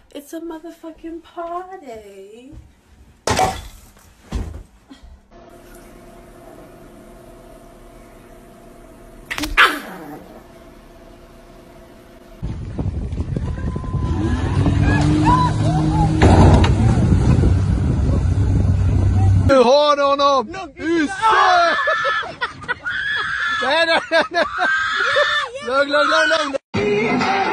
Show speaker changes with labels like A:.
A: It's a motherfucking party.
B: Du har honom! Usse! Nej. Lugn.